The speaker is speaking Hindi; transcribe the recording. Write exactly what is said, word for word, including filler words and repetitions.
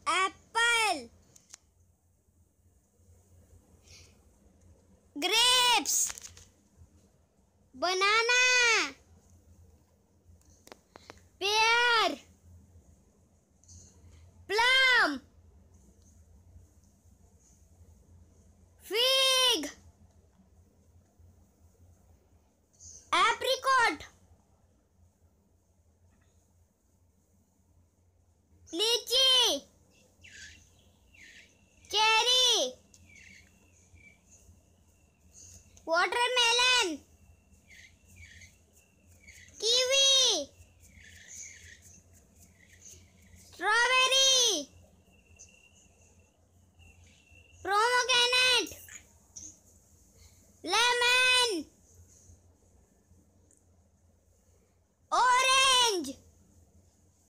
Apple, grapes, banana, pear, plum, fig, apricot, lychee, cherry, water